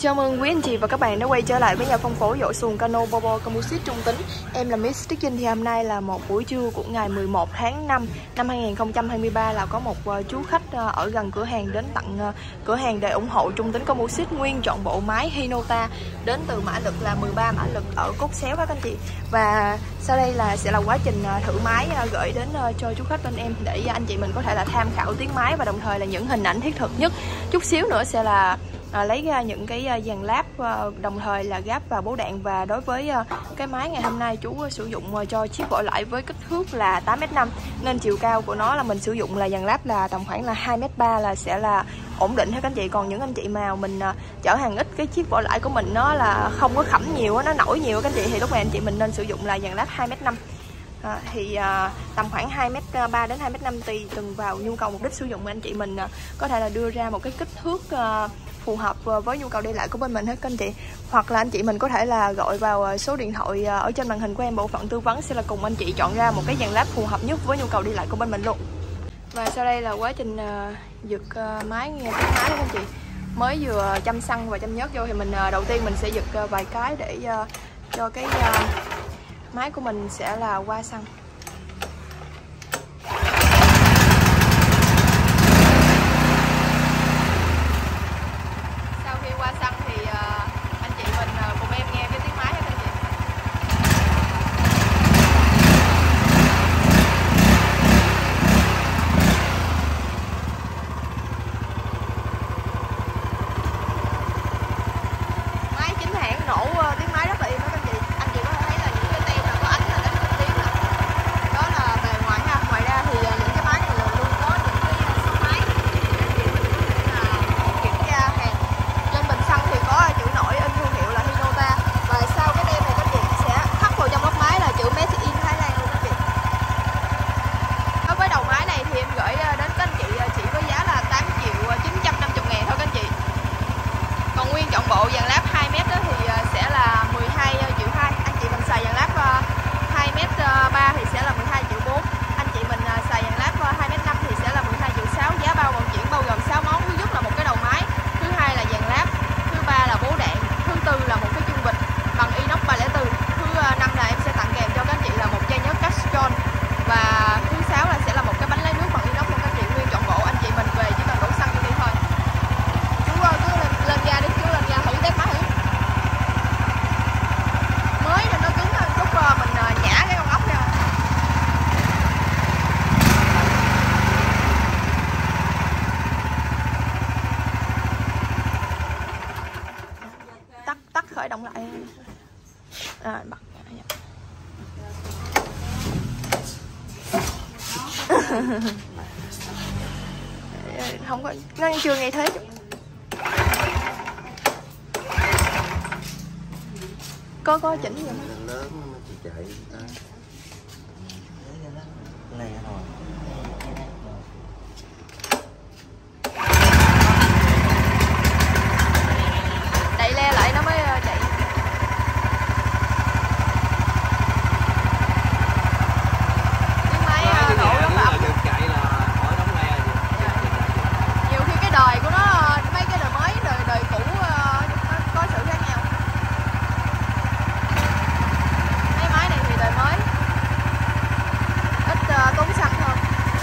Chào mừng quý anh chị và các bạn đã quay trở lại với nhà phân phối dỗ xuồng cano Bobo Composite Trung Tính. Em là Miss Trích Trinh. Thì hôm nay là một buổi trưa của ngày 11 tháng 5 năm 2023 là có một chú khách ở gần cửa hàng đến tặng cửa hàng để ủng hộ Trung Tính Composite nguyên trọn bộ máy Hinota đến từ mã lực là 13 mã lực ở cốt xéo các anh chị. Và sau đây sẽ là quá trình thử máy gửi đến cho chú khách bên em để anh chị mình có thể là tham khảo tiếng máy và đồng thời là những hình ảnh thiết thực nhất. Chút xíu nữa sẽ là lấy ra những cái dàn láp, đồng thời là gáp và bố đạn. Và đối với cái máy ngày hôm nay chú sử dụng cho chiếc vỏ lãi với kích thước là 8m5 nên chiều cao của nó là mình sử dụng là dàn láp là tầm khoảng là 2m3 là sẽ là ổn định hết các anh chị. Còn những anh chị mà mình chở hàng ít, cái chiếc vỏ lãi của mình nó là không có khẩm nhiều, nó nổi nhiều các anh chị, thì lúc này anh chị mình nên sử dụng là dàn láp 2m5. Tầm khoảng 2m3 đến 2m5 tùy từng vào nhu cầu mục đích sử dụng của anh chị mình có thể là đưa ra một cái kích thước phù hợp với nhu cầu đi lại của bên mình hết các anh chị. Hoặc là anh chị mình có thể là gọi vào số điện thoại ở trên màn hình của em, bộ phận tư vấn sẽ là cùng anh chị chọn ra một cái dàn láp phù hợp nhất với nhu cầu đi lại của bên mình luôn. Và sau đây là quá trình giật máy, nghe tiếng máy đó các anh chị. Mới vừa châm xăng và châm nhớt vô thì mình đầu tiên mình sẽ giật vài cái để cho cái máy của mình sẽ là qua xăng. Sau khi qua xăng thì anh chị mình cùng em nghe cái tiếng máy nha anh chị. Máy chính hãng nổ tiếng máy rất là im đó anh chị. Anh chị có thể thấy là những cái tem là có ánh là đánh tiếng nè. Đó là bề ngoài ha. Ngoài ra thì những cái máy này luôn có những cái số máy để anh chị mình có thể là kiểm tra hàng. Trên bình xăng thì có chữ nổi in thương hiệu là Hinota, và sau cái tem này các chị sẽ khắc vào trong góc máy là chữ Made in Thailand luôn các chị. Đối với đầu máy này thì em gửi đến các anh chị chỉ với giá là 8.950.000 thôi các anh chị. Còn nguyên trọn bộ dàn láp 2m đó thì sẽ là 12.200.000. Anh chị mình xài dàn láp 2m3 thì sẽ là 12.400.000. Anh chị mình xài dàn láp 2m5 thì sẽ là 12.600.000. Giá bao vận chuyển bao gồm 6 món. Thứ nhất là một cái đầu máy, thứ hai là dàn láp, thứ ba là bố đạn, thứ tư là một cái chân vịt bằng inox 304, thứ năm là em sẽ tặng kèm cho các anh chị là một chai nhớt Castrol, và thứ sáu là sẽ là một cái bánh lấy nước bằng inox luôn các anh chị. Nguyên trọn bộ anh chị mình về chỉ cần đổ xăng vô đi thôi. Chú cứ lên ga đi, chú lên ga thử test máy thử. Mới nên nó cứng hơn chút, mình nhả cái con ốc ra. Tắt khởi động lại. Bật. Không có, nó chưa nghe thế. Có chỉnh gì không? Lớn nó chỉ chạy này rồi. Đẩy le lại nó mới chạy. Tiếng máy nổ rất là ấm. Nhiều khi cái đời của nó, mấy cái đời mới, đời cũ nó có sự khác nhau. Mấy máy này thì đời mới, ít tốn xăng hơn.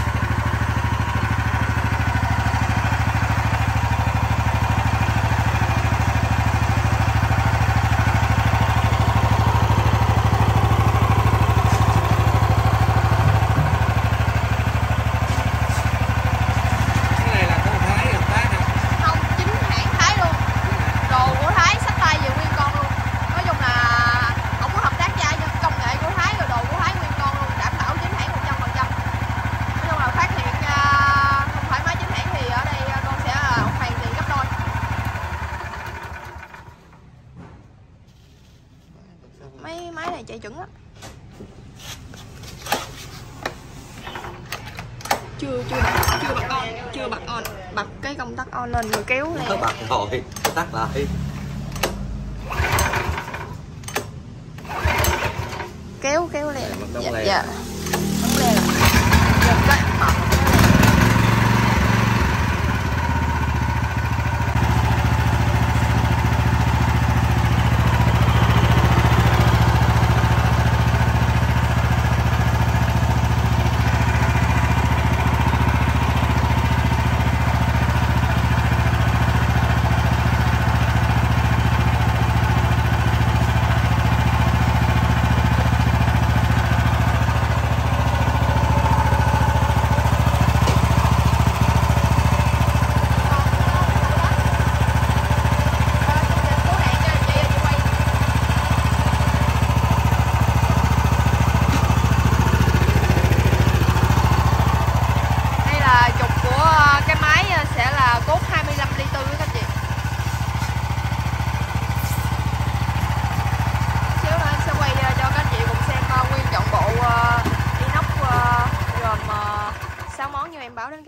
Không, chính hãng Thái luôn. Đồ của Thái xách tay về nguyên con luôn. Nói chung là không có hợp tác với ai, nhưng công nghệ của Thái rồi đồ của Thái nguyên con luôn, đảm bảo chính hãng 100%. Nói chung là phát hiện không phải máy chính hãng thì ở đây con sẽ hoàn tiền gấp đôi. Mấy máy này chạy chuẩn lắm. Chưa bật on, bật cái công tắc on lên rồi kéo lên. Nó bật rồi, tắt lại. Kéo lên. Dạ. Dạ. Bấm lên là giật cái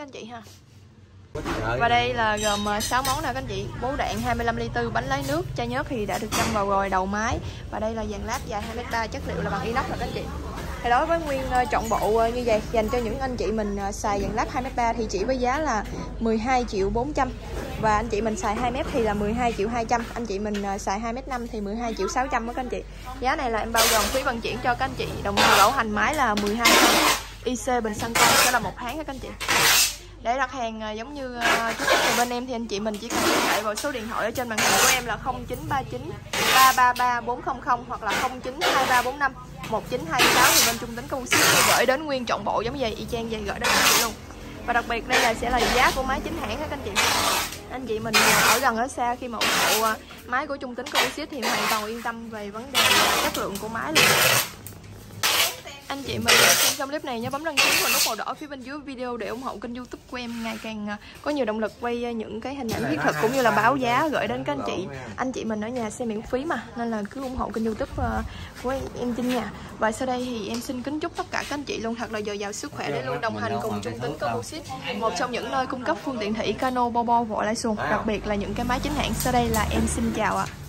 các anh chị ha. Và đây là gồm 6 món nè các anh chị. Bố đạn 25 ly tư, bánh lấy nước, chai nhớt thì đã được châm vào rồi, đầu máy. Và đây là dàn láp dài 2m3, chất liệu là bằng inox rồi các anh chị. Thì đối với nguyên trọn bộ như vậy, dành cho những anh chị mình xài dàn láp 2m3 thì chỉ với giá là 12.400.000. Và anh chị mình xài 2m thì là 12.200.000. Anh chị mình xài 2m5 thì 12.600.000 đó các anh chị. Giá này là em bao gồm phí vận chuyển cho các anh chị. Đồng hồ bảo hành máy là 12 tháng. IC bình xăng con sẽ là 1 tháng các anh chị. Để đặt hàng giống như trước của bên em thì anh chị mình chỉ cần liên hệ vào số điện thoại ở trên màn hình của em là 0939 333 400 hoặc là 092345 1926 thì bên Trung Tính Công Ship sẽ gửi đến nguyên trọn bộ giống như vậy, y chang vậy gửi đến anh chị luôn. Và đặc biệt đây là sẽ là giá của máy chính hãng các anh chị. Anh chị mình ở gần ở xa khi mà ủng hộ máy của Trung Tính Công Ship thì hoàn toàn yên tâm về vấn đề chất lượng của máy luôn. Anh chị mình xem xong clip này nhớ bấm đăng ký và nút màu đỏ phía bên dưới video để ủng hộ kênh YouTube của em ngày càng có nhiều động lực quay những cái hình ảnh thiết thực cũng như là báo giá gửi đến các anh chị. Anh chị mình ở nhà xem miễn phí mà, nên là cứ ủng hộ kênh YouTube của em trên nhà. Và sau đây thì em xin kính chúc tất cả các anh chị luôn thật là dồi dào sức khỏe để luôn đồng hành cùng Trung Tính Composite, một trong những nơi cung cấp phương tiện thủy cano, bo bo, vỏ lái xuồng, đặc biệt là những cái máy chính hãng. Sau đây là em xin chào ạ.